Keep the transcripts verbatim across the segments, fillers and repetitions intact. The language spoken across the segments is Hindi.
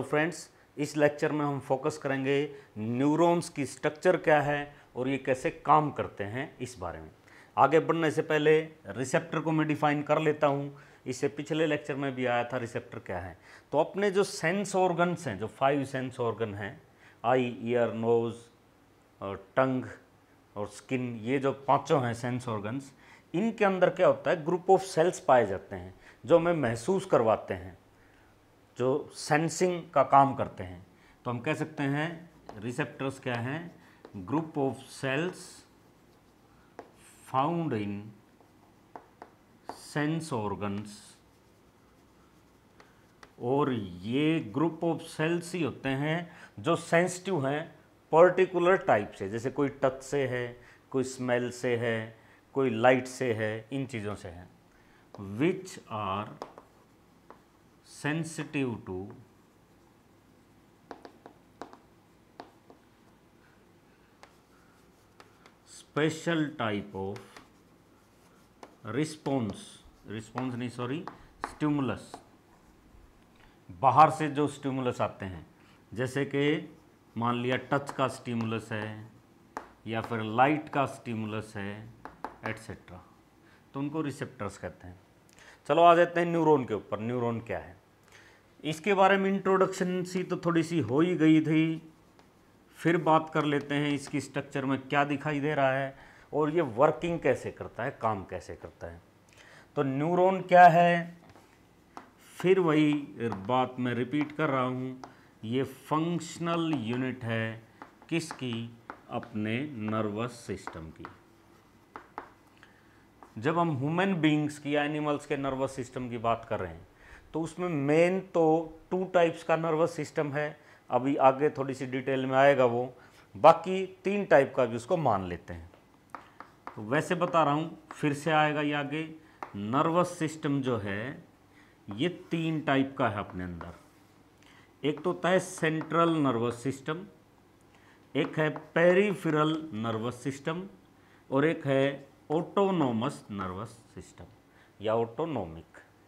फ्रेंड्स, इस लेक्चर में हम फोकस करेंगे न्यूरॉन्स की स्ट्रक्चर क्या है और ये कैसे काम करते हैं इस बारे में। आगे बढ़ने से पहले रिसेप्टर को मैं डिफाइन कर लेता हूँ। इससे पिछले लेक्चर में भी आया था रिसेप्टर क्या है। तो अपने जो सेंस ऑर्गन्स हैं, जो फाइव सेंस ऑर्गन हैं, आई, ईयर, नोज़ और टंग और स्किन, ये जो पांचों हैं सेंस ऑर्गन्स, इनके अंदर क्या होता है, ग्रुप ऑफ सेल्स पाए जाते हैं जो हमें महसूस करवाते हैं, जो सेंसिंग का काम करते हैं। तो हम कह सकते हैं रिसेप्टर्स क्या हैं, group of cells found in sense organs. और ये ग्रुप ऑफ सेल्स ही होते हैं जो सेंसिटिव हैं पर्टिकुलर टाइप से, जैसे कोई टच से है, कोई स्मेल से है, कोई लाइट से है, इन चीज़ों से है। Which are sensitive to special type of response response नहीं सॉरी स्टिमुलस। बाहर से जो स्टिमुलस आते हैं, जैसे कि मान लिया टच का स्टिमुलस है या फिर लाइट का स्टिमुलस है एटसेट्रा, तो उनको रिसेप्टर्स कहते हैं। चलो आ जाते हैं न्यूरॉन के ऊपर। न्यूरॉन क्या है, इसके बारे में इंट्रोडक्शन सी तो थोड़ी सी हो ही गई थी, फिर बात कर लेते हैं इसकी स्ट्रक्चर में क्या दिखाई दे रहा है और ये वर्किंग कैसे करता है, काम कैसे करता है। तो न्यूरॉन क्या है, फिर वही बात मैं रिपीट कर रहा हूँ, ये फंक्शनल यूनिट है किसकी, अपने नर्वस सिस्टम की। जब हम ह्यूमन बीइंग्स की या एनिमल्स के नर्वस सिस्टम की बात कर रहे हैं तो उसमें मेन तो टू टाइप्स का नर्वस सिस्टम है, अभी आगे थोड़ी सी डिटेल में आएगा वो, बाकी तीन टाइप का भी उसको मान लेते हैं। तो वैसे बता रहा हूँ, फिर से आएगा ये आगे। नर्वस सिस्टम जो है ये तीन टाइप का है अपने अंदर। एक तो होता है सेंट्रल नर्वस सिस्टम, एक है पेरिफेरल नर्वस सिस्टम और एक है ऑटोनोमस नर्वस सिस्टम या ऑटोनोमिक।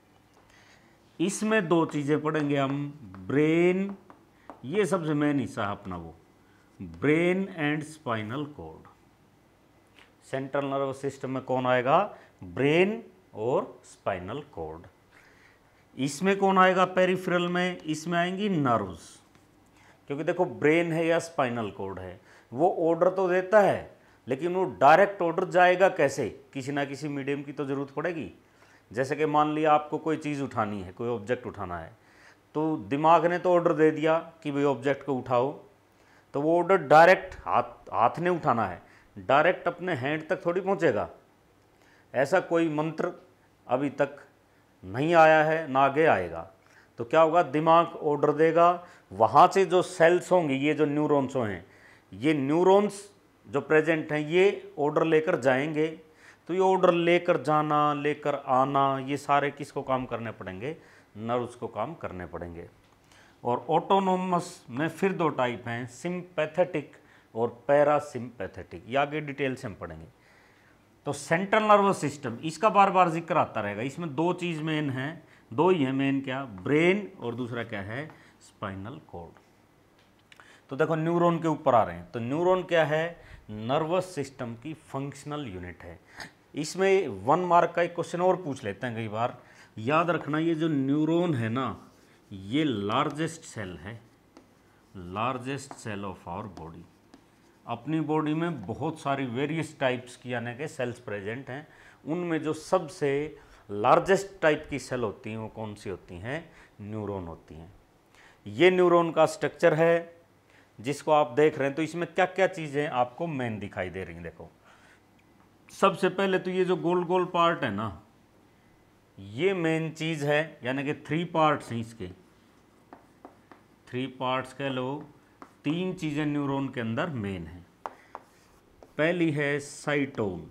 इसमें दो चीज़ें पढ़ेंगे हम, ब्रेन, ये सबसे मेन हिस्सा है अपना वो, brain and spinal cord. Central nervous system में कौन आएगा, ब्रेन और स्पाइनल कॉर्ड। इसमें कौन आएगा पेरिफेरल में, इसमें आएंगी नर्व्स। क्योंकि देखो ब्रेन है या स्पाइनल कॉर्ड है, वो ऑर्डर तो देता है लेकिन वो डायरेक्ट ऑर्डर जाएगा कैसे, किसी ना किसी मीडियम की तो ज़रूरत पड़ेगी। जैसे कि मान लिया आपको कोई चीज़ उठानी है, कोई ऑब्जेक्ट उठाना है, तो दिमाग ने तो ऑर्डर दे दिया कि भाई ऑब्जेक्ट को उठाओ, तो वो ऑर्डर डायरेक्ट हाथ हाथ ने उठाना है, डायरेक्ट अपने हैंड तक थोड़ी पहुंचेगा। ऐसा कोई मंत्र अभी तक नहीं आया है, ना आगे आएगा। तो क्या होगा, दिमाग ऑर्डर देगा, वहाँ से जो सेल्स होंगी, ये जो न्यूरॉन्स हैं, ये न्यूरॉन्स जो प्रेजेंट हैं ये ऑर्डर लेकर जाएंगे। तो ये ऑर्डर लेकर जाना, लेकर आना, ये सारे किसको काम करने पड़ेंगे, नर्व्स को काम करने पड़ेंगे। और ऑटोनोमस में फिर दो टाइप हैं, सिंपैथेटिक और पैरासिम्पैथेटिक, ये आगे डिटेल से हम पढ़ेंगे। तो सेंट्रल नर्वस सिस्टम, इसका बार बार जिक्र आता रहेगा। इसमें दो चीज़ मेन हैं, दो ही है मेन, क्या, ब्रेन और दूसरा क्या है, स्पाइनल कॉर्ड। तो देखो न्यूरॉन के ऊपर आ रहे हैं। तो न्यूरॉन क्या है, नर्वस सिस्टम की फंक्शनल यूनिट है। इसमें वन मार्क का एक क्वेश्चन और पूछ लेते हैं कई बार, याद रखना ये जो न्यूरॉन है ना, ये लार्जेस्ट सेल है, largest cell of our body. अपनी बॉडी में बहुत सारी वेरियस टाइप्स की यानी कि सेल्स प्रेजेंट हैं, उनमें जो सबसे लार्जेस्ट टाइप की सेल होती हैं वो कौन सी होती हैं, न्यूरॉन होती हैं। ये न्यूरॉन का स्ट्रक्चर है जिसको आप देख रहे हैं। तो इसमें क्या क्या चीज़ें आपको मेन दिखाई दे रही हैं, देखो। सबसे पहले तो ये जो गोल गोल पार्ट है ना, ये मेन चीज़ है, यानी कि थ्री पार्ट्स हैं इसके, थ्री पार्ट्स कह लो। तीन चीज़ें न्यूरॉन के अंदर मेन हैं। पहली है साइटोन।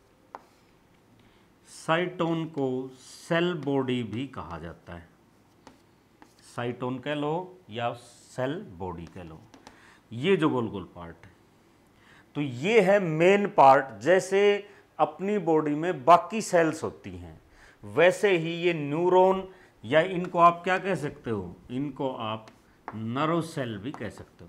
साइटोन को सेल बॉडी भी कहा जाता है, साइटोन कह लो या सेल बॉडी कह लो। ये जो गोल गोल पार्ट है, तो ये है मेन पार्ट। जैसे अपनी बॉडी में बाकी सेल्स होती हैं, वैसे ही ये न्यूरॉन, या इनको आप क्या कह सकते हो, इनको आप नर्व सेल भी कह सकते हो।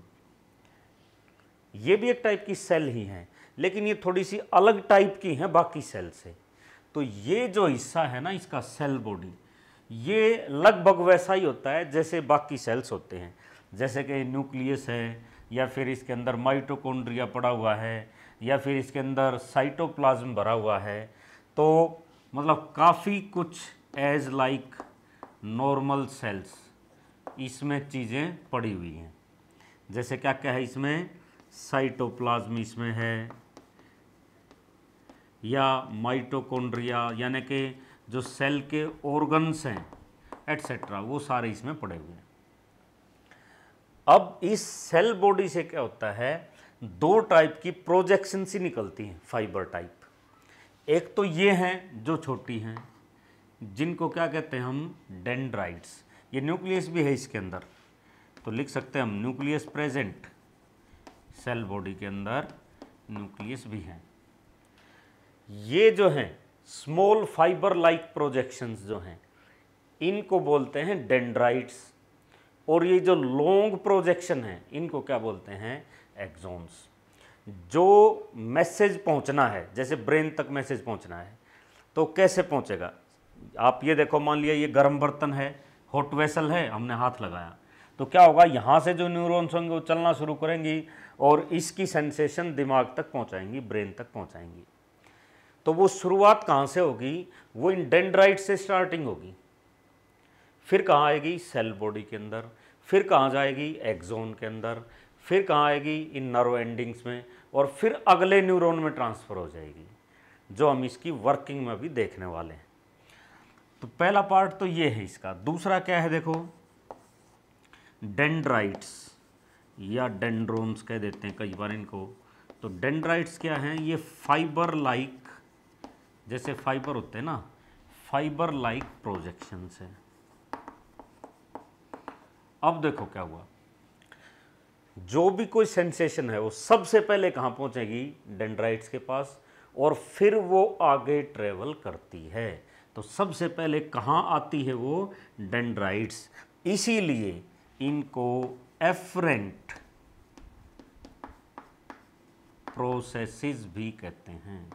ये भी एक टाइप की सेल ही है, लेकिन ये थोड़ी सी अलग टाइप की है बाकी सेल से। तो ये जो हिस्सा है ना इसका सेल बॉडी, ये लगभग वैसा ही होता है जैसे बाकी सेल्स होते हैं, जैसे कि न्यूक्लियस है, या फिर इसके अंदर माइटोकॉन्ड्रिया पड़ा हुआ है, या फिर इसके अंदर साइटोप्लाज्म भरा हुआ है। तो मतलब काफ़ी कुछ एज लाइक नॉर्मल सेल्स इसमें चीज़ें पड़ी हुई हैं। जैसे क्या क्या है इसमें, साइटोप्लाज्म इसमें है, या माइटोकॉन्ड्रिया यानी कि जो सेल के ऑर्गन्स हैं एटसेट्रा, वो सारे इसमें पड़े हुए हैं। अब इस सेल बॉडी से क्या होता है, दो टाइप की प्रोजेक्शन सी निकलती हैं, फाइबर टाइप। एक तो ये हैं जो छोटी हैं, जिनको क्या कहते हैं हम, डेंड्राइट्स। ये न्यूक्लियस भी है इसके अंदर, तो लिख सकते हैं हम न्यूक्लियस प्रेजेंट, सेल बॉडी के अंदर न्यूक्लियस भी है। ये जो हैं स्मॉल फाइबर लाइक प्रोजेक्शंस जो हैं, इनको बोलते हैं डेंड्राइट्स। और ये जो लॉन्ग प्रोजेक्शन है इनको क्या बोलते हैं, एक्सॉन्स। जो मैसेज पहुंचना है, जैसे ब्रेन तक मैसेज पहुंचना है, तो कैसे पहुंचेगा। आप ये देखो, मान लिया ये गर्म बर्तन है, हॉट वेसल है, हमने हाथ लगाया, तो क्या होगा, यहाँ से जो न्यूरॉन्स होंगे वो चलना शुरू करेंगी और इसकी सेंसेशन दिमाग तक पहुँचाएंगी, ब्रेन तक पहुँचाएंगी। तो वो शुरुआत कहाँ से होगी, वो इन डेंड्राइट से स्टार्टिंग होगी, फिर कहाँ आएगी, सेल बॉडी के अंदर, फिर कहाँ जाएगी, एक्सोन के अंदर, फिर कहाँ आएगी, इन नर्व एंडिंग्स में, और फिर अगले न्यूरॉन में ट्रांसफ़र हो जाएगी, जो हम इसकी वर्किंग में भी देखने वाले हैं। तो पहला पार्ट तो ये है इसका। दूसरा क्या है, देखो, डेंड्राइट्स या डेंड्रोन्स कह देते हैं कई बार इनको। तो डेंड्राइट्स क्या हैं, ये फाइबर लाइक, जैसे फाइबर होते हैं ना, फाइबर लाइक प्रोजेक्शंस है। अब देखो क्या हुआ, जो भी कोई सेंसेशन है वो सबसे पहले कहाँ पहुँचेगी, डेंड्राइट्स के पास, और फिर वो आगे ट्रेवल करती है। तो सबसे पहले कहाँ आती है वो, डेंड्राइट्स। इसीलिए इनको एफरेंट प्रोसेसेस भी कहते हैं।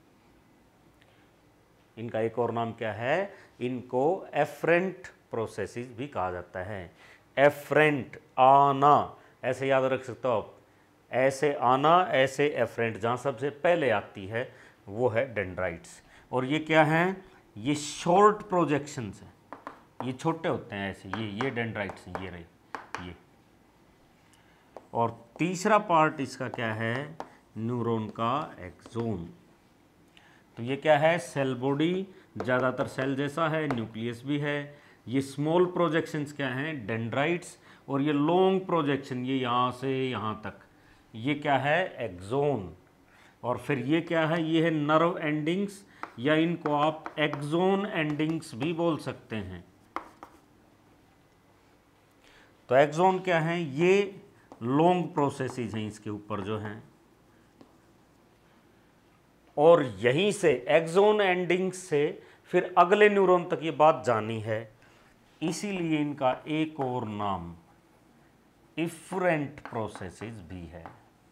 इनका एक और नाम क्या है, इनको एफरेंट प्रोसेसेस भी कहा जाता है। एफरेंट, आना, ऐसे याद रख सकते हो आप, ऐसे आना, ऐसे एफरेंट, जहाँ सबसे पहले आती है वो है डेंड्राइट्स। और ये क्या हैं, ये शॉर्ट प्रोजेक्शंस हैं, ये छोटे होते हैं ऐसे, ये ये डेंड्राइट्स हैं, ये रहे ये। और तीसरा पार्ट इसका क्या है, न्यूरॉन का एक्सोन। तो ये क्या है, सेल बॉडी, ज़्यादातर सेल जैसा है, न्यूक्लियस भी है। ये स्मॉल प्रोजेक्शंस क्या हैं, डेंड्राइट्स। और ये लॉन्ग प्रोजेक्शन, ये यहाँ से यहाँ तक, ये क्या है, एक्सोन। और फिर ये क्या है, ये है नर्व एंडिंग्स, या इनको आप एक्सोन एंडिंग्स भी बोल सकते हैं। तो एक्सोन क्या है, ये लॉन्ग प्रोसेसेस हैं इसके ऊपर जो हैं, और यहीं से एक्सोन एंडिंग्स से फिर अगले न्यूरॉन तक ये बात जानी है। इसीलिए इनका एक और नाम इफरेंट प्रोसेसेस भी है।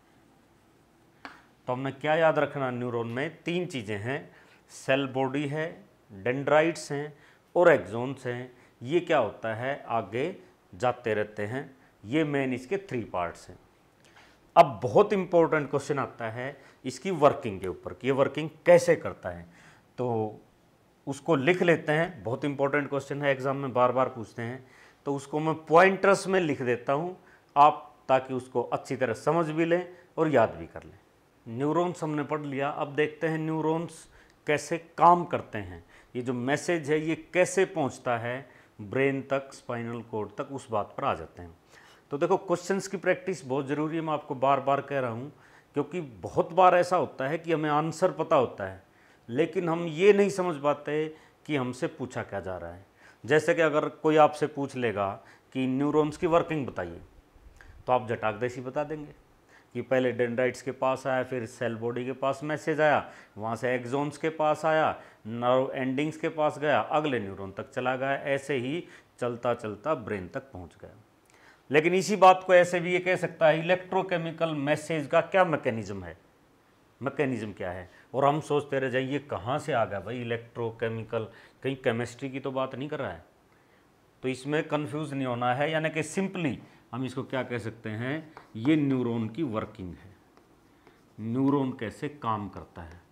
तो हमने क्या याद रखना, न्यूरॉन में तीन चीज़ें हैं, सेल बॉडी है, डेंड्राइट्स हैं और एक्सोन्स हैं। ये क्या होता है, आगे जाते रहते हैं। ये मेन इसके थ्री पार्ट्स हैं। अब बहुत इंपॉर्टेंट क्वेश्चन आता है इसकी वर्किंग के ऊपर कि ये वर्किंग कैसे करता है, तो उसको लिख लेते हैं। बहुत इंपॉर्टेंट क्वेश्चन है, एग्जाम में बार बार पूछते हैं, तो उसको मैं पॉइंटर्स में लिख देता हूँ आप, ताकि उसको अच्छी तरह समझ भी लें और याद भी कर लें। न्यूरॉन्स हमने पढ़ लिया, अब देखते हैं न्यूरॉन्स कैसे काम करते हैं। ये जो मैसेज है ये कैसे पहुँचता है ब्रेन तक, स्पाइनल कॉर्ड तक, उस बात पर आ जाते हैं। तो देखो, क्वेश्चंस की प्रैक्टिस बहुत ज़रूरी है, मैं आपको बार बार कह रहा हूँ, क्योंकि बहुत बार ऐसा होता है कि हमें आंसर पता होता है लेकिन हम ये नहीं समझ पाते कि हमसे पूछा क्या जा रहा है। जैसे कि अगर कोई आपसे पूछ लेगा कि न्यूरॉन्स की वर्किंग बताइए, तो आप झटाक देसी बता देंगे कि पहले डेंड्राइट्स के पास आया, फिर सेल बॉडी के पास मैसेज आया, वहाँ से एक्सोन्स के पास आया, नर्व एंडिंग्स के पास गया, अगले न्यूरॉन तक चला गया, ऐसे ही चलता चलता ब्रेन तक पहुँच गया। लेकिन इसी बात को ऐसे भी ये कह सकता है इलेक्ट्रोकेमिकल मैसेज का क्या मैकेनिज्म है, मैकेनिज्म क्या है। और हम सोचते रह जाइए कहाँ से आ गया भाई इलेक्ट्रोकेमिकल, कहीं केमिस्ट्री की तो बात नहीं कर रहा है। तो इसमें कंफ्यूज नहीं होना है, यानी कि सिंपली हम इसको क्या कह सकते हैं, ये न्यूरॉन की वर्किंग है, न्यूरॉन कैसे काम करता है।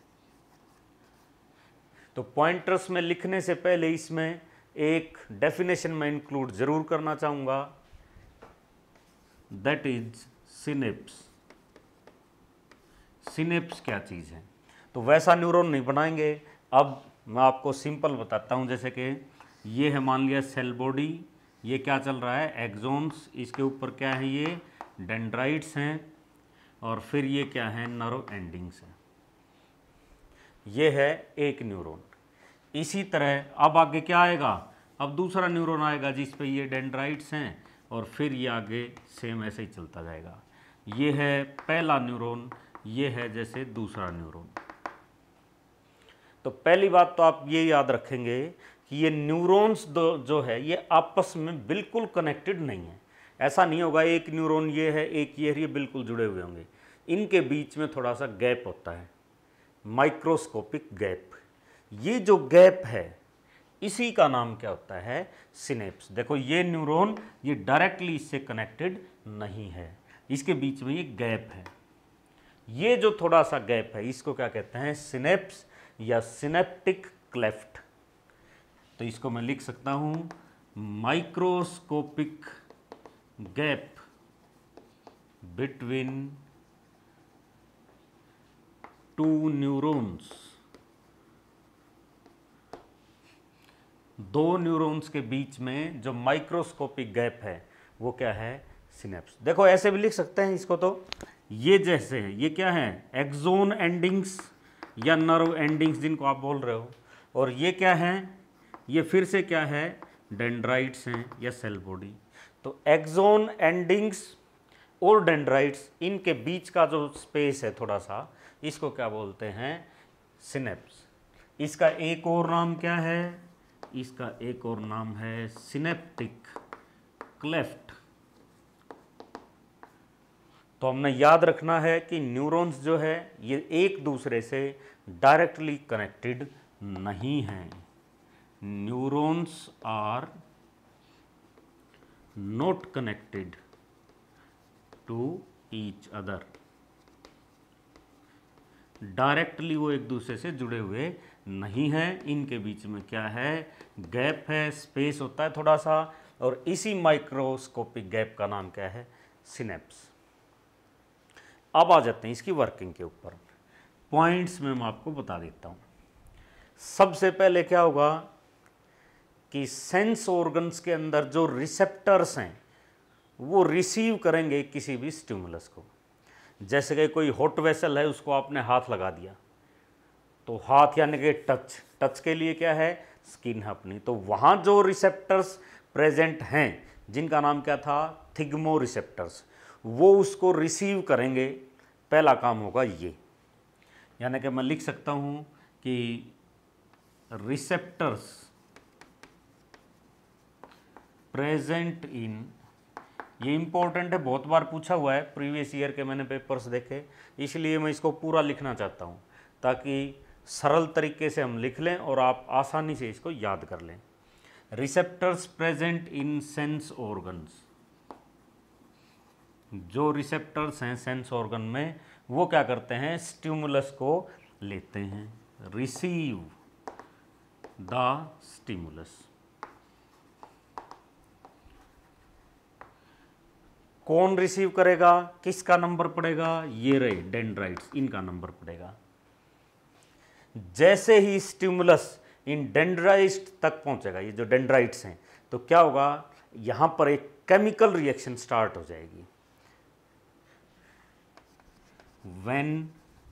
तो पॉइंटर्स में लिखने से पहले इसमें एक डेफिनेशन में इंक्लूड जरूर करना चाहूँगा, दैट इज सिनेप्स। सिनेप्स क्या चीज़ है, तो वैसा न्यूरॉन नहीं बनाएंगे। अब मैं आपको सिंपल बताता हूँ, जैसे कि ये है मान लिया सेल बॉडी, ये क्या चल रहा है एक्सॉन्स, इसके ऊपर क्या है ये डेंड्राइट्स हैं, और फिर ये क्या है नर्व एंडिंग्स हैं। ये है एक न्यूरॉन। इसी तरह अब आगे क्या आएगा, अब दूसरा न्यूरॉन आएगा जिस पे ये डेंड्राइट्स हैं, और फिर ये आगे सेम ऐसे ही चलता जाएगा। ये है पहला न्यूरॉन, ये है जैसे दूसरा न्यूरॉन। तो पहली बात तो आप ये याद रखेंगे कि ये न्यूरॉन्स जो है ये आपस में बिल्कुल कनेक्टेड नहीं है। ऐसा नहीं होगा एक न्यूरॉन ये है एक ये है, ये बिल्कुल जुड़े हुए होंगे। इनके बीच में थोड़ा सा गैप होता है, माइक्रोस्कोपिक गैप। ये जो गैप है इसी का नाम क्या होता है, सिनेप्स। देखो ये न्यूरॉन ये डायरेक्टली इससे कनेक्टेड नहीं है, इसके बीच में ये गैप है। ये जो थोड़ा सा गैप है इसको क्या कहते हैं, सिनेप्स या सिनेप्टिक क्लेफ्ट। तो इसको मैं लिख सकता हूँ microscopic gap between two neurons. दो न्यूरॉन्स के बीच में जो माइक्रोस्कोपिक गैप है वो क्या है, सिनेप्स। देखो ऐसे भी लिख सकते हैं इसको, तो ये जैसे है ये क्या है एक्सोन एंडिंग्स या नर्व एंडिंग्स जिनको आप बोल रहे हो, और ये क्या है, ये फिर से क्या है डेंड्राइट्स हैं या सेल बॉडी। तो एक्सोन एंडिंग्स और डेंड्राइट्स इनके बीच का जो स्पेस है थोड़ा सा, इसको क्या बोलते हैं, सिनेप्स। इसका एक और नाम क्या है, इसका एक और नाम है सिनेप्टिक क्लेफ्ट। तो हमने याद रखना है कि न्यूरॉन्स जो है ये एक दूसरे से डायरेक्टली कनेक्टेड नहीं हैं। Neurons are not connected to each other. Directly वो एक दूसरे से जुड़े हुए नहीं हैं, इनके बीच में क्या है, गैप है, स्पेस होता है थोड़ा सा, और इसी माइक्रोस्कोपिक गैप का नाम क्या है, सिनेप्स। अब आ जाते हैं इसकी वर्किंग के ऊपर। पॉइंट्स में मैं आपको बता देता हूँ। सबसे पहले क्या होगा कि सेंस ऑर्गन्स के अंदर जो रिसेप्टर्स हैं वो रिसीव करेंगे किसी भी स्टिमुलस को। जैसे कि कोई हॉट वेसल है, उसको आपने हाथ लगा दिया, तो हाथ यानी कि टच, टच के लिए क्या है, स्किन है अपनी। तो वहाँ जो रिसेप्टर्स प्रेजेंट हैं जिनका नाम क्या था, थिग्मो रिसेप्टर्स, वो उसको रिसीव करेंगे। पहला काम होगा ये, यानी कि मैं लिख सकता हूँ कि रिसेप्टर्स प्रेजेंट इन, ये इंपॉर्टेंट है, बहुत बार पूछा हुआ है, प्रीवियस ईयर के मैंने पेपर्स देखे, इसलिए मैं इसको पूरा लिखना चाहता हूँ ताकि सरल तरीके से हम लिख लें और आप आसानी से इसको याद कर लें। Receptors present in sense organs, जो रिसेप्टर्स हैं सेंस ऑर्गन में वो क्या करते हैं, स्टिमुलस को लेते हैं, रिसीव द स्टिमुलस। कौन रिसीव करेगा, किसका नंबर पड़ेगा, ये रहे डेंड्राइट्स, इनका नंबर पड़ेगा। जैसे ही स्टिमुलस इन डेंड्राइट्स तक पहुंचेगा, ये जो डेंड्राइट्स हैं, तो क्या होगा, यहां पर एक केमिकल रिएक्शन स्टार्ट हो जाएगी। व्हेन,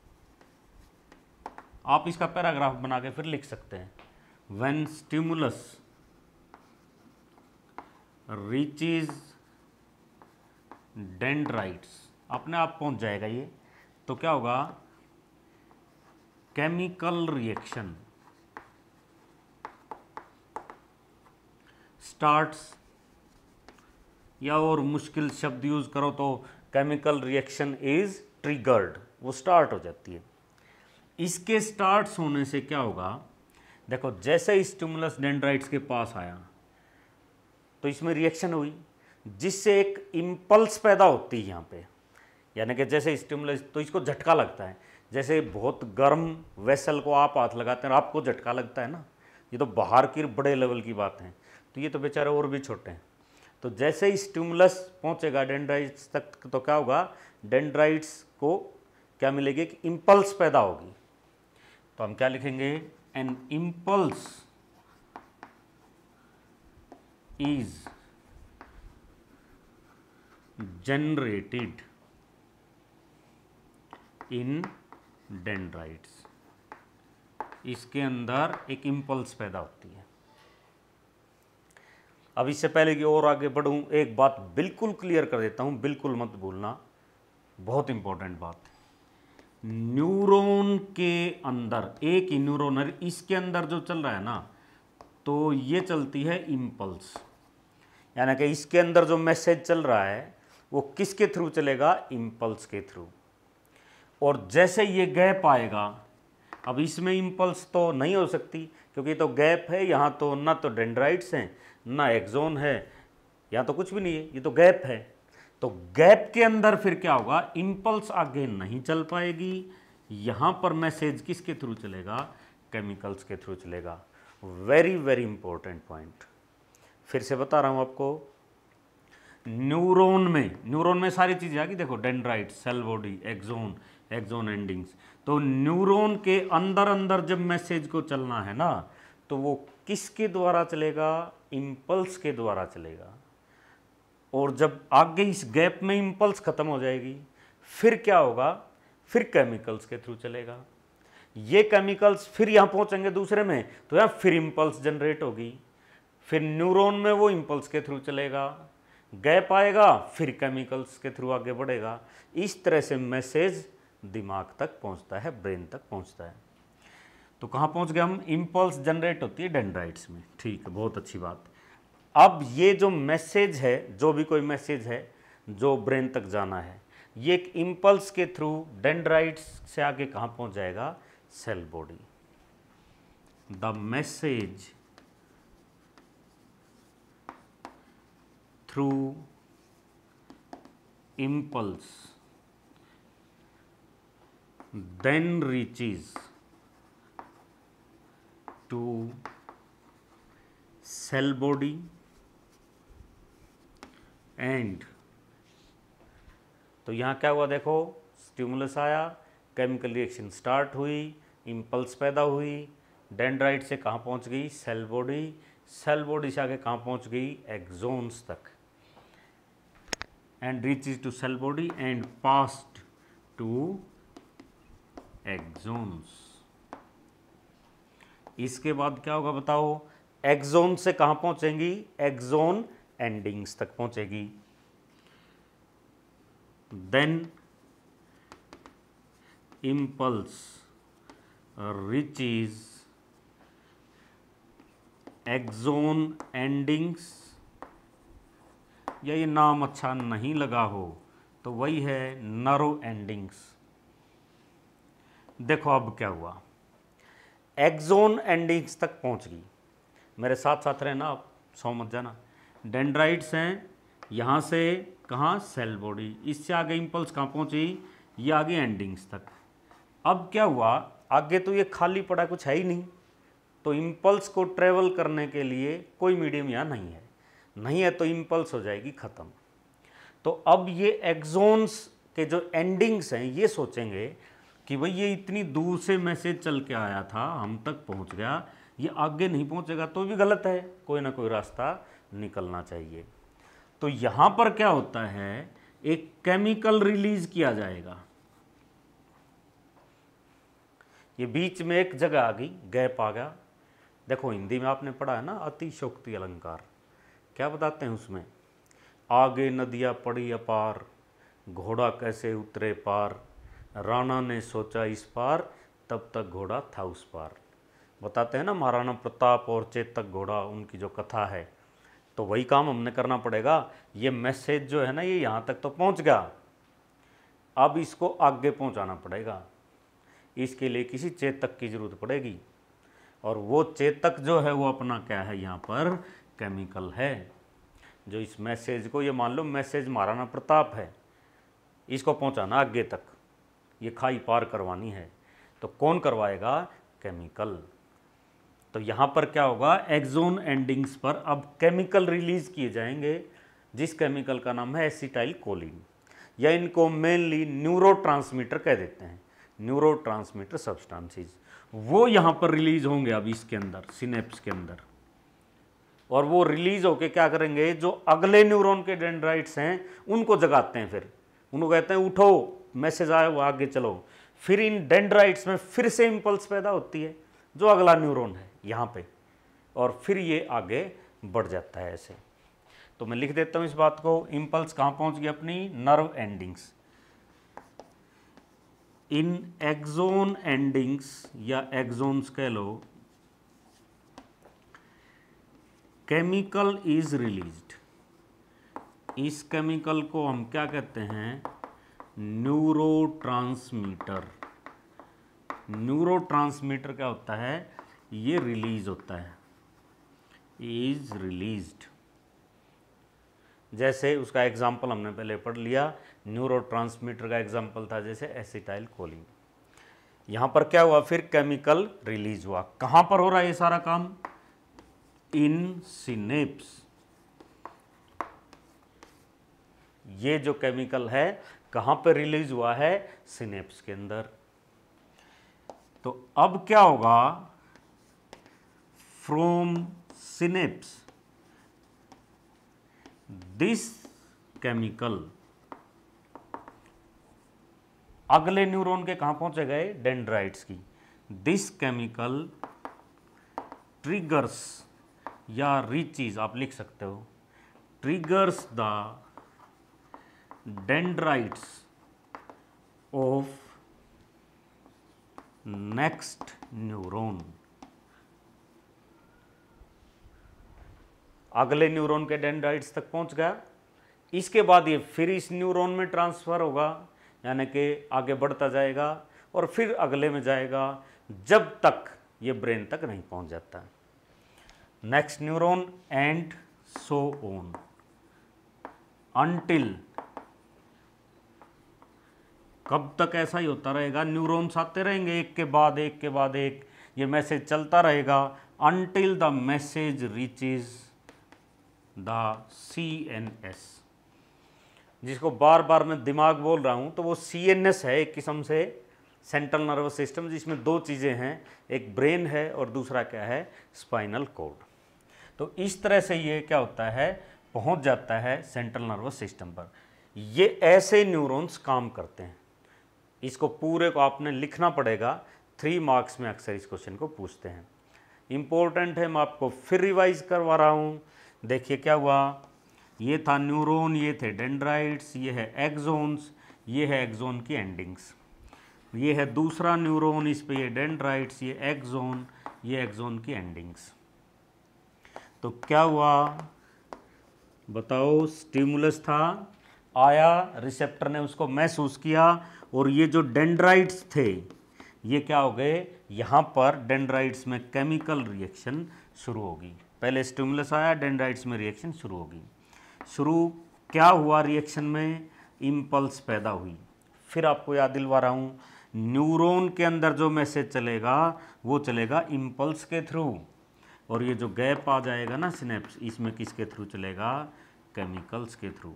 आप इसका पैराग्राफ बना के फिर लिख सकते हैं, व्हेन स्टिमुलस रीचेज डेंड्राइट्स, अपने आप पहुंच जाएगा ये, तो क्या होगा, केमिकल रिएक्शन स्टार्ट्स या और मुश्किल शब्द यूज़ करो तो केमिकल रिएक्शन इज ट्रिगर्ड, वो स्टार्ट हो जाती है। इसके स्टार्ट होने से क्या होगा, देखो जैसे स्टिमुलस डेंड्राइट्स के पास आया तो इसमें रिएक्शन हुई जिससे एक इम्पल्स पैदा होती है यहाँ पे, यानी कि जैसे स्टिमुलस, तो इसको झटका लगता है। जैसे बहुत गर्म वेसल को आप हाथ लगाते हैं और आपको झटका लगता है ना, ये तो बाहर की बड़े लेवल की बात है, तो ये तो बेचारे और भी छोटे हैं। तो जैसे ही स्टिमुलस पहुंचेगा डेंड्राइट्स तक तो क्या होगा, डेंड्राइट्स को क्या मिलेगी, कि इम्पल्स पैदा होगी। तो हम क्या लिखेंगे, an impulse is generated in dendrites, इसके अंदर एक इम्पल्स पैदा होती है। अब इससे पहले कि और आगे बढ़ूं, एक बात बिल्कुल क्लियर कर देता हूं, बिल्कुल मत भूलना, बहुत इंपॉर्टेंट बात। न्यूरॉन के अंदर एक ही न्यूरॉन है, इसके अंदर जो चल रहा है ना, तो ये चलती है इम्पल्स, यानी कि इसके अंदर जो मैसेज चल रहा है वो किसके थ्रू चलेगा, इम्पल्स के थ्रू। और जैसे ये गैप आएगा, अब इसमें इम्पल्स तो नहीं हो सकती क्योंकि तो गैप है, यहाँ तो ना तो डेंड्राइट्स हैं ना एक्सोन है, यहाँ तो कुछ भी नहीं है, ये तो गैप है। तो गैप के अंदर फिर क्या होगा, इम्पल्स आगे नहीं चल पाएगी, यहाँ पर मैसेज किसके थ्रू चलेगा, केमिकल्स के थ्रू चलेगा। वेरी वेरी इंपॉर्टेंट पॉइंट, फिर से बता रहा हूँ आपको। न्यूरॉन में न्यूरॉन में सारी चीज़ें आ गई, देखो dendrite, cell body, axon, axon endings. तो न्यूरॉन के अंदर अंदर जब मैसेज को चलना है ना, तो वो किसके द्वारा चलेगा, इम्पल्स के द्वारा चलेगा। और जब आगे इस गैप में इम्पल्स खत्म हो जाएगी, फिर क्या होगा, फिर केमिकल्स के थ्रू चलेगा। ये केमिकल्स फिर यहाँ पहुँचेंगे दूसरे में, तो यहाँ फिर इम्पल्स जनरेट होगी, फिर न्यूरॉन में वो इम्पल्स के थ्रू चलेगा, गैप आएगा, फिर केमिकल्स के थ्रू आगे बढ़ेगा। इस तरह से मैसेज दिमाग तक पहुंचता है, ब्रेन तक पहुंचता है। तो कहाँ पहुंच गए हम, इम्पल्स जनरेट होती है डेंड्राइट्स में, ठीक है, बहुत अच्छी बात। अब ये जो मैसेज है, जो भी कोई मैसेज है जो ब्रेन तक जाना है, ये एक इम्पल्स के थ्रू डेंड्राइट्स से आगे कहाँ पहुंच जाएगा, cell body. The message through impulse then reaches to cell body and, तो यहाँ क्या हुआ, देखो स्टिमुलस आया, केमिकल रिएक्शन स्टार्ट हुई, इम्पल्स पैदा हुई, डेंड्राइट से कहाँ पहुँच गई, सेल बॉडी, सेल बॉडी से आगे कहाँ पहुँच गई, एक्सोन्स तक, and reaches to cell body and passed to axons। इसके बाद क्या होगा बताओ, एक्सोन से कहाँ पहुँचेंगी, एक्सोन एंडिंग्स तक पहुँचेगी। Then impulse reaches axon endings, या ये नाम अच्छा नहीं लगा हो तो वही है नर्व एंडिंग्स। देखो अब क्या हुआ, एक्सोन एंडिंग्स तक पहुंच गई, मेरे साथ साथ रहना आप, सौ मत जाना। डेंड्राइट्स हैं, यहाँ से कहाँ, सेल बॉडी, इससे आगे इम्पल्स कहाँ पहुंची, ये आगे एंडिंग्स तक। अब क्या हुआ, आगे तो ये खाली पड़ा, कुछ है ही नहीं, तो इम्पल्स को ट्रेवल करने के लिए कोई मीडियम यहाँ नहीं है, नहीं है तो इम्पल्स हो जाएगी ख़त्म। तो अब ये एक्सोन्स के जो एंडिंग्स हैं ये सोचेंगे कि भाई ये इतनी दूर से मैसेज चल के आया था, हम तक पहुंच गया, ये आगे नहीं पहुंचेगा तो भी गलत है, कोई ना कोई रास्ता निकलना चाहिए। तो यहाँ पर क्या होता है, एक केमिकल रिलीज किया जाएगा, ये बीच में एक जगह आ गई, गैप आ गया। देखो हिंदी में आपने पढ़ा है ना, अतिशयोक्ति अलंकार, क्या बताते हैं उसमें, आगे नदियाँ पड़ी अपार, घोड़ा कैसे उतरे पार, राणा ने सोचा इस पार, तब तक घोड़ा था उस पार। बताते हैं ना महाराणा प्रताप और चेतक घोड़ा, उनकी जो कथा है, तो वही काम हमने करना पड़ेगा। ये मैसेज जो है ना ये यहाँ तक तो पहुँच गया, अब इसको आगे पहुँचाना पड़ेगा। इसके लिए किसी चेतक की ज़रूरत पड़ेगी, और वो चेतक जो है वो अपना क्या है यहाँ पर केमिकल है, जो इस मैसेज को, ये मान लो मैसेज महाराणा प्रताप है, इसको पहुँचाना आगे तक, ये खाई पार करवानी है, तो कौन करवाएगा? केमिकल। तो यहाँ पर क्या होगा, एक्सोन एंडिंग्स पर अब केमिकल रिलीज किए जाएंगे, जिस केमिकल का नाम है एसिटाइल कोलिन, या इनको मेनली न्यूरोट्रांसमीटर कह देते हैं, न्यूरोट्रांसमीटर सब्सटेंसेस। वो यहाँ पर रिलीज होंगे अब इसके अंदर, सिनेप्स के अंदर, और वो रिलीज होके क्या करेंगे, जो अगले न्यूरॉन के डेंड्राइट्स हैं उनको जगाते हैं, फिर उनको कहते हैं उठो, मैसेज आया वो आगे चलो। फिर इन डेंड्राइट्स में फिर से इम्पल्स पैदा होती है, जो अगला न्यूरॉन है यहाँ पे, और फिर ये आगे बढ़ जाता है ऐसे। तो मैं लिख देता हूँ इस बात को, इम्पल्स कहाँ पहुँच गई अपनी, nerve endings. In axon endings या एक्सोन्स कह लो, केमिकल इज रिलीज्ड। इस केमिकल को हम क्या कहते हैं, न्यूरोट्रांसमीटर। न्यूरोट्रांसमीटर क्या होता है, ये रिलीज होता है, इज रिलीज्ड। जैसे उसका एग्जाम्पल हमने पहले पढ़ लिया, न्यूरोट्रांसमीटर का एग्जाम्पल था जैसे एसिटाइल कोलिन। यहाँ पर क्या हुआ, फिर केमिकल रिलीज हुआ। कहाँ पर हो रहा है ये सारा काम, इन सिनेप्स। ये जो केमिकल है कहाँ पर रिलीज हुआ है, सिनेप्स के अंदर। तो अब क्या होगा, फ्रॉम सिनेप्स दिस केमिकल अगले न्यूरॉन के कहाँ पहुंचे गए, डेंड्राइट्स की। दिस केमिकल ट्रिगर्स या रीचीज आप लिख सकते हो, triggers the dendrites of next neuron. अगले न्यूरॉन के डेंड्राइट्स तक पहुंच गया, इसके बाद ये फिर इस न्यूरॉन में ट्रांसफर होगा, यानी कि आगे बढ़ता जाएगा और फिर अगले में जाएगा, जब तक ये ब्रेन तक नहीं पहुंच जाता। Next neuron and so on until, कब तक ऐसा ही होता रहेगा, न्यूरॉन्स आते रहेंगे एक के बाद एक के बाद एक, ये मैसेज चलता रहेगा until the message reaches the C N S. जिसको बार बार मैं दिमाग बोल रहा हूँ, तो वो सी एन एस है एक किस्म से, सेंट्रल नर्वस सिस्टम, जिसमें दो चीज़ें हैं, एक ब्रेन है और दूसरा क्या है, स्पाइनल कॉर्ड। तो इस तरह से ये क्या होता है, पहुँच जाता है सेंट्रल नर्वस सिस्टम पर। ये ऐसे न्यूरॉन्स काम करते हैं। इसको पूरे को आपने लिखना पड़ेगा, थ्री मार्क्स में अक्सर इस क्वेश्चन को पूछते हैं, इम्पोर्टेंट है। मैं आपको फिर रिवाइज करवा रहा हूँ। देखिए क्या हुआ, ये था न्यूरॉन, ये थे डेंड्राइट्स, ये है एक्सोन्स, ये है एक्सोन की एंडिंग्स, ये है दूसरा न्यूरॉन, इस पे ये डेंड्राइट्स, ये एक्सोन, ये एक्सोन की एंडिंग्स। तो क्या हुआ बताओ, स्टिमुलस था, आया, रिसेप्टर ने उसको महसूस किया, और ये जो डेंड्राइट्स थे ये क्या हो गए, यहाँ पर डेंड्राइट्स में केमिकल रिएक्शन शुरू होगी। पहले स्टिमुलस आया, डेंड्राइट्स में रिएक्शन शुरू होगी। शुरू क्या हुआ रिएक्शन में, इम्पल्स पैदा हुई। फिर आपको याद दिलवा रहा हूँ, न्यूरॉन के अंदर जो मैसेज चलेगा वो चलेगा इम्पल्स के थ्रू, और ये जो गैप आ जाएगा ना सिनेप्स, इसमें किसके थ्रू चलेगा, केमिकल्स के थ्रू।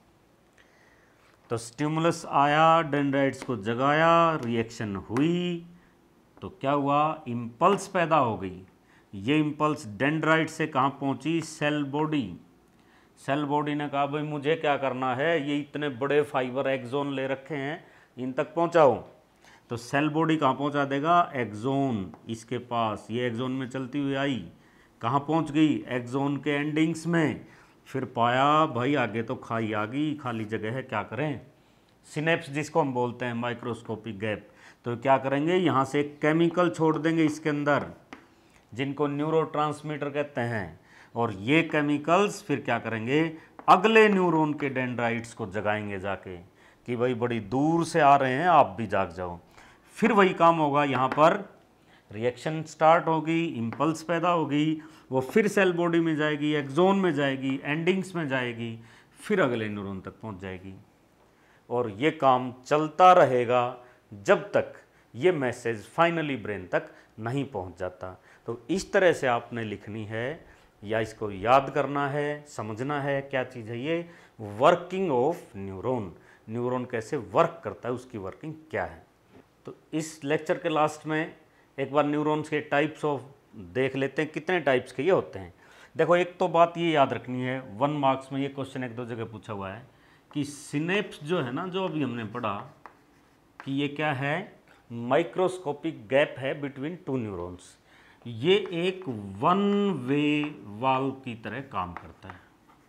तो स्टिमुलस आया, डेंड्राइट्स को जगाया, रिएक्शन हुई, तो क्या हुआ, इम्पल्स पैदा हो गई। ये इम्पल्स डेंड्राइट से कहाँ पहुँची, सेल बॉडी। सेल बॉडी ने कहा भाई मुझे क्या करना है, ये इतने बड़े फाइबर एक्सोन ले रखे हैं, इन तक पहुँचाओ। तो सेल बॉडी कहाँ पहुँचा देगा, एक्सोन, इसके पास, ये एक्सोन में चलती हुई आई, कहाँ पहुँच गई, एक्सोन के एंडिंग्स में। फिर पाया भाई आगे तो खाई आ गई, खाली जगह है, क्या करें, सिनेप्स जिसको हम बोलते हैं, माइक्रोस्कोपिक गैप। तो क्या करेंगे, यहाँ से एक केमिकल छोड़ देंगे इसके अंदर, जिनको न्यूरोट्रांसमीटर कहते हैं, और ये केमिकल्स फिर क्या करेंगे, अगले न्यूरॉन के डेंड्राइट्स को जगाएंगे जाके कि भाई बड़ी दूर से आ रहे हैं, आप भी जाग जाओ। फिर वही काम होगा, यहाँ पर रिएक्शन स्टार्ट होगी, इम्पल्स पैदा होगी, वो फिर सेल बॉडी में जाएगी, एक्सोन में जाएगी, एंडिंग्स में जाएगी, फिर अगले न्यूरॉन तक पहुँच जाएगी। और ये काम चलता रहेगा जब तक ये मैसेज फाइनली ब्रेन तक नहीं पहुंच जाता। तो इस तरह से आपने लिखनी है या इसको याद करना है, समझना है क्या चीज़ है ये, वर्किंग ऑफ न्यूरॉन, न्यूरॉन कैसे वर्क करता है, उसकी वर्किंग क्या है। तो इस लेक्चर के लास्ट में एक बार न्यूरॉन्स के टाइप्स ऑफ देख लेते हैं, कितने टाइप्स के ये होते हैं। देखो एक तो बात ये याद रखनी है, वन मार्क्स में ये क्वेश्चन एक दो जगह पूछा हुआ है कि सिनेप्स जो है ना, जो अभी हमने पढ़ा कि ये क्या है, माइक्रोस्कोपिक गैप है बिटवीन टू न्यूरॉन्स, ये एक वन वे वाल्व की तरह काम करता है।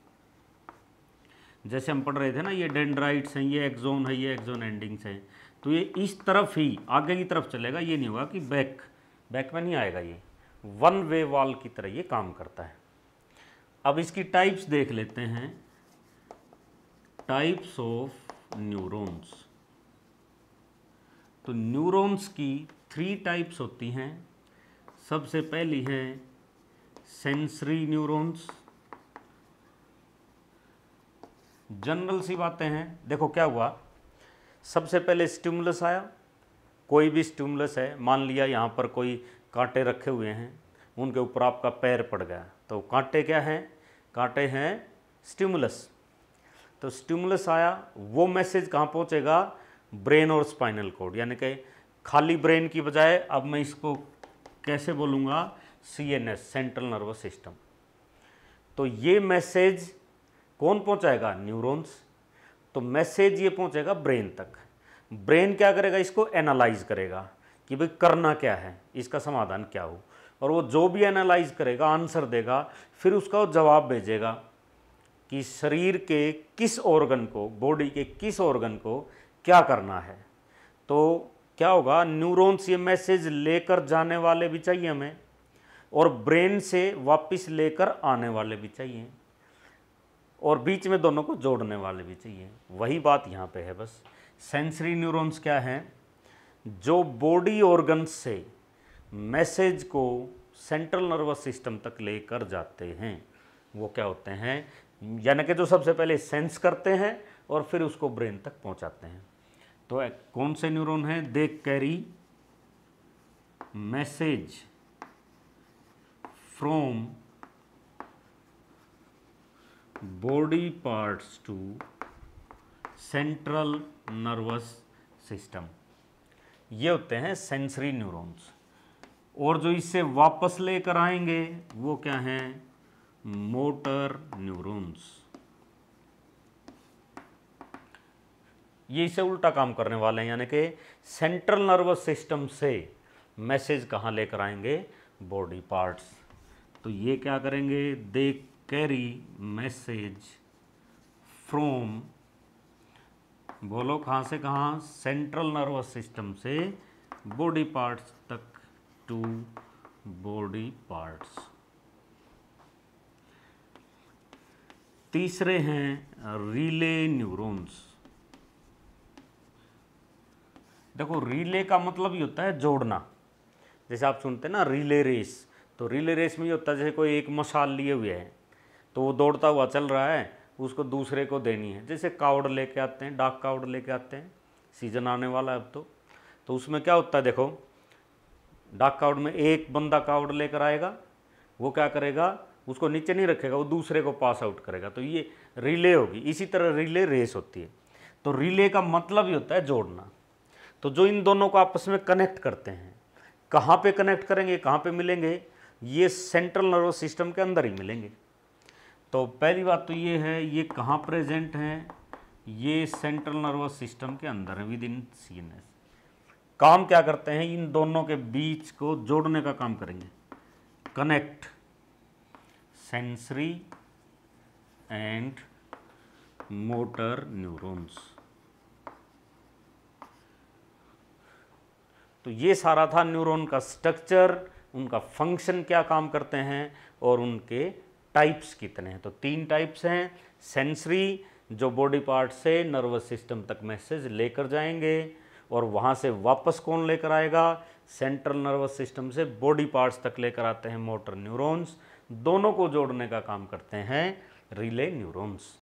जैसे हम पढ़ रहे थे ना, ये डेंड्राइट्स हैं, ये एक्सोन है, ये एक्सोन एंडिंग्स हैं, तो ये इस तरफ ही आगे की तरफ चलेगा, ये नहीं होगा कि बैक बैक में नहीं आएगा, ये वन वे वाल्व की तरह ये काम करता है। अब इसकी टाइप्स देख लेते हैं, टाइप्स ऑफ न्यूरॉन्स। तो न्यूरॉन्स की थ्री टाइप्स होती हैं। सबसे पहली है सेंसरी न्यूरॉन्स। जनरल सी बातें हैं, देखो क्या हुआ, सबसे पहले स्टिमुलस आया, कोई भी स्टिमुलस है, मान लिया यहाँ पर कोई कांटे रखे हुए हैं, उनके ऊपर आपका पैर पड़ गया, तो कांटे क्या हैं, कांटे हैं स्टिमुलस। तो स्टिमुलस आया, वो मैसेज कहाँ पहुँचेगा, ब्रेन और स्पाइनल कॉर्ड, यानी कि खाली ब्रेन की बजाय अब मैं इसको कैसे बोलूँगा, C N S, central nervous system. तो ये मैसेज कौन पहुँचाएगा, न्यूरॉन्स। तो मैसेज ये पहुँचेगा ब्रेन तक, ब्रेन क्या करेगा, इसको एनालाइज करेगा कि भाई करना क्या है, इसका समाधान क्या हो, और वो जो भी एनालाइज करेगा, आंसर देगा, फिर उसका वो जवाब भेजेगा कि शरीर के किस ऑर्गन को, बॉडी के किस ऑर्गन को क्या करना है। तो क्या होगा, न्यूरॉन्स ये मैसेज लेकर जाने वाले भी चाहिए हमें, और ब्रेन से वापस लेकर आने वाले भी चाहिए, और बीच में दोनों को जोड़ने वाले भी चाहिए। वही बात यहाँ पे है बस। सेंसरी न्यूरॉन्स क्या हैं, जो बॉडी ऑर्गन्स से मैसेज को सेंट्रल नर्वस सिस्टम तक लेकर जाते हैं, वो क्या होते हैं, यानी कि जो सबसे पहले सेंस करते हैं और फिर उसको ब्रेन तक पहुंचाते हैं। तो कौन से न्यूरॉन हैं, they carry message from body parts to central nervous system, ये होते हैं सेंसरी न्यूरॉन्स। और जो इससे वापस लेकर आएंगे वो क्या हैं, मोटर न्यूरॉन्स। ये इससे उल्टा काम करने वाले हैं, यानी कि सेंट्रल नर्वस सिस्टम से मैसेज कहाँ लेकर आएंगे, बॉडी पार्ट्स। तो ये क्या करेंगे, दे कैरी मैसेज फ्रॉम, बोलो कहाँ से कहाँ, सेंट्रल नर्वस सिस्टम से बॉडी पार्ट्स तक टू बॉडी पार्ट्स। तीसरे हैं रिले न्यूरॉन्स। देखो रिले का मतलब ये होता है जोड़ना, जैसे आप सुनते हैं ना रिले रेस, तो रिले रेस में ये होता है जैसे कोई एक मशाल लिए हुए है, तो वो दौड़ता हुआ चल रहा है, उसको दूसरे को देनी है। जैसे कावड़ लेके आते हैं, डाक कावड़ लेके आते हैं, सीजन आने वाला है अब तो तो उसमें क्या होता है, देखो डाक कावड़ में एक बंदा कावड़ लेकर आएगा, वो क्या करेगा, उसको नीचे नहीं रखेगा, वो दूसरे को पास आउट करेगा, तो ये रिले होगी। इसी तरह रिले रेस होती है। तो रिले का मतलब ही होता है जोड़ना। तो जो इन दोनों को आपस में कनेक्ट करते हैं, कहाँ पे कनेक्ट करेंगे, कहाँ पे मिलेंगे, ये सेंट्रल नर्वस सिस्टम के अंदर ही मिलेंगे। तो पहली बात तो ये है, ये कहाँ प्रेजेंट हैं, ये सेंट्रल नर्वस सिस्टम के अंदर है, within C N S. काम क्या करते हैं, इन दोनों के बीच को जोड़ने का काम करेंगे, connect sensory and motor neurons. तो ये सारा था न्यूरॉन का स्ट्रक्चर, उनका फंक्शन क्या काम करते हैं और उनके टाइप्स कितने हैं, तो तीन टाइप्स हैं। सेंसरी, जो बॉडी पार्ट से नर्वस सिस्टम तक मैसेज लेकर जाएंगे और वहाँ से वापस कौन लेकर आएगा, सेंट्रल नर्वस सिस्टम से बॉडी पार्ट्स तक लेकर आते हैं मोटर न्यूरॉन्स। दोनों को जोड़ने का काम करते हैं रिले न्यूरॉन्स।